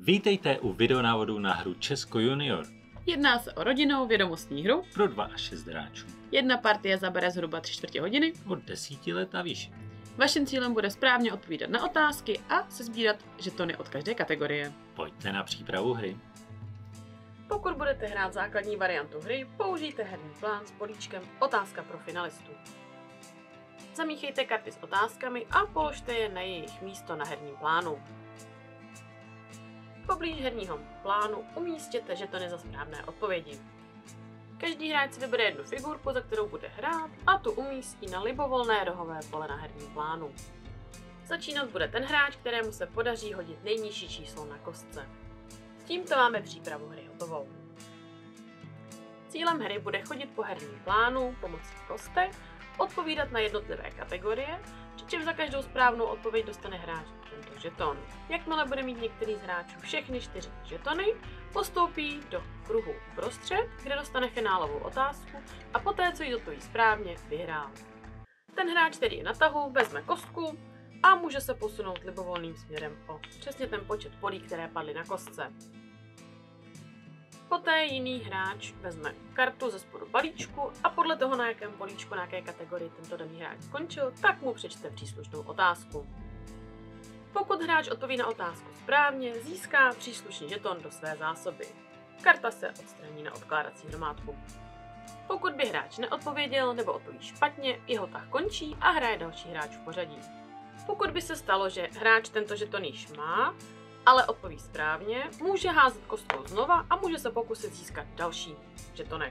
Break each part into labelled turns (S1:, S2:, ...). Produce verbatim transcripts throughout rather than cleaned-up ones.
S1: Vítejte u videonávodu na hru Česko junior.
S2: Jedná se o rodinnou vědomostní hru
S1: Pro dva až šest hráčů.
S2: Jedna partie zabere zhruba tři čtvrtě hodiny.
S1: Od desíti let a výš.
S2: Vaším cílem bude správně odpovídat na otázky a sesbírat žetony od každé kategorie.
S1: Pojďte na přípravu hry.
S2: Pokud budete hrát základní variantu hry, použijte herní plán s políčkem Otázka pro finalistu. Zamíchejte karty s otázkami a položte je na jejich místo na herním plánu. Poblíž herního plánu umístěte žetony za správné odpovědi. Každý hráč si vybere jednu figurku, za kterou bude hrát, a tu umístí na libovolné rohové pole na herním plánu. Začínat bude ten hráč, kterému se podaří hodit nejnižší číslo na kostce. Tímto máme přípravu hry hotovou. Cílem hry bude chodit po herním plánu pomocí kostek, odpovídat na jednotlivé kategorie, přičemž za každou správnou odpověď dostane hráč tento žeton. Jakmile bude mít některý z hráčů všechny čtyři žetony, postoupí do kruhu uprostřed, kde dostane finálovou otázku a poté, co ji odpoví správně, vyhrál. Ten hráč, který je na tahu, vezme kostku a může se posunout libovolným směrem o přesně ten počet polí, které padly na kostce. Poté jiný hráč vezme kartu ze spodu balíčku a podle toho, na jakém políčku, na jaké kategorii tento daný hráč skončil, tak mu přečte příslušnou otázku. Pokud hráč odpoví na otázku správně, získá příslušný žeton do své zásoby. Karta se odstraní na odkládací hromádku. Pokud by hráč neodpověděl nebo odpoví špatně, jeho tah končí a hraje další hráč v pořadí. Pokud by se stalo, že hráč tento žeton již má, ale odpoví správně, může házet kostkou znova a může se pokusit získat další žetonek.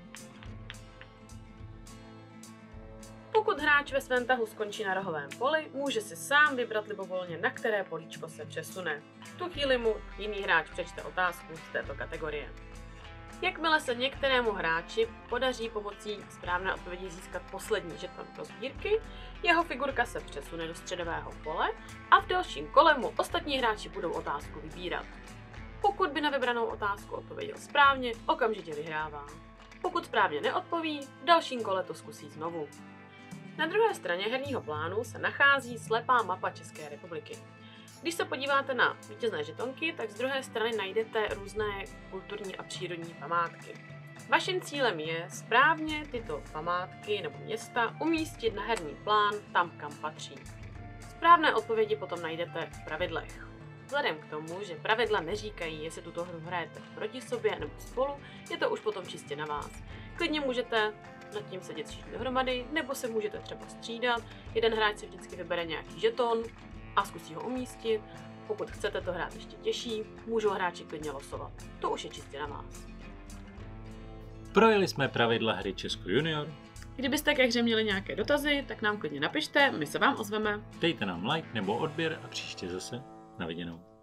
S2: Pokud hráč ve svém tahu skončí na rohovém poli, může si sám vybrat libovolně, na které políčko se přesune. V tu chvíli mu jiný hráč přečte otázku z této kategorie. Jakmile se některému hráči podaří pomocí správné odpovědi získat poslední žeton do sbírky, jeho figurka se přesune do středového pole a v dalším kole mu ostatní hráči budou otázku vybírat. Pokud by na vybranou otázku odpověděl správně, okamžitě vyhrává. Pokud správně neodpoví, v dalším kole to zkusí znovu. Na druhé straně herního plánu se nachází slepá mapa České republiky. Když se podíváte na vítězné žetonky, tak z druhé strany najdete různé kulturní a přírodní památky. Vaším cílem je správně tyto památky nebo města umístit na herní plán tam, kam patří. Správné odpovědi potom najdete v pravidlech. Vzhledem k tomu, že pravidla neříkají, jestli tuto hru hrajete proti sobě nebo spolu, je to už potom čistě na vás. Klidně můžete nad tím sedět všichni dohromady, nebo se můžete třeba střídat. Jeden hráč si vždycky vybere nějaký žeton a zkusí ho umístit. Pokud chcete to hrát ještě těžší, můžou hráči klidně losovat. To už je čistě na vás.
S1: Projeli jsme pravidla hry Česko junior.
S2: Kdybyste ke hře měli nějaké dotazy, tak nám klidně napište, my se vám ozveme.
S1: Dejte nám like nebo odběr a příště zase na viděnou.